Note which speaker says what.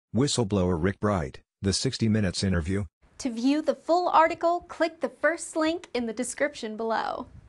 Speaker 1: Whistleblower Rick Bright, the 60 Minutes interview.
Speaker 2: To view the full article, click the first link in the description below.